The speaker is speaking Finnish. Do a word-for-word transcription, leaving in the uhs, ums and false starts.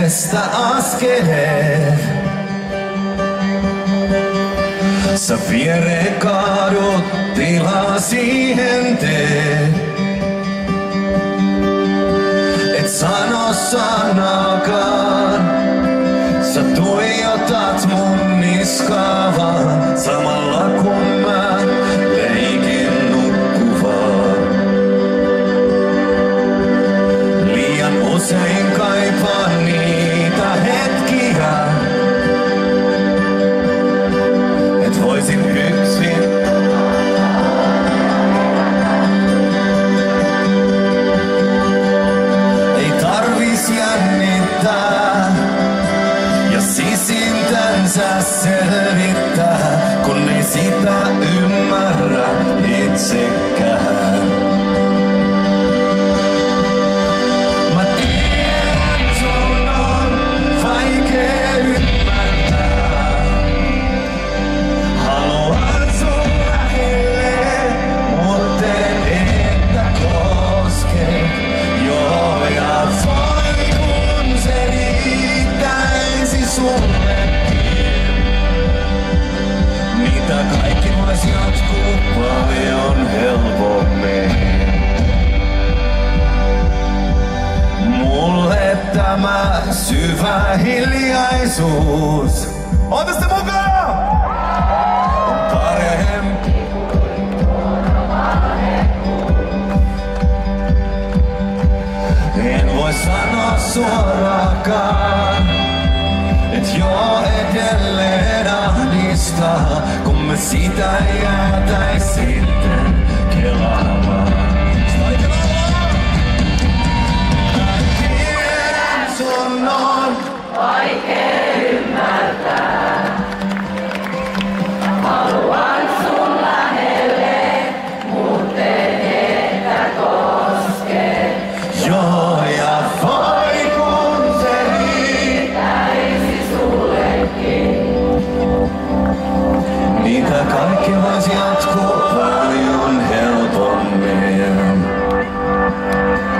pienestä askeleet. Sä viereen kaadut, tilaa siihen teet. Et sano sanakaan, sä tuijotat mun niskaa vaan. Samalla kun mä leikin nukkuvaa. Liian usein kaipaan niitä hetkiä, et voisin yksin. Ei tarvis jännittää ja sisintänsä selvittää, kun ei sitä ymmärrä itsekään. Mä tiedän, sun on vaikea ymmärtää. Haluan sun lähelle, mut en että koske. Joo, ja voi kun se riittäisi sullekin. Mitä kaikki vois jatkuu paljon helpommin. Mulle tämä syvä hiljaisuus, ootas te mukana? On parempi. En voi sanoa suoraakaan, et joo edelleen ahdistaa, kun me sitä jäätäis sitten kelaamaan. Mä tiedän, sun on vaikea ymmärtää. Haluan sun lähelle, mut en että koske. joo ja voi kun se Riittäisi sullekin. niitä kaikki vois jatkuu paljon helpommin.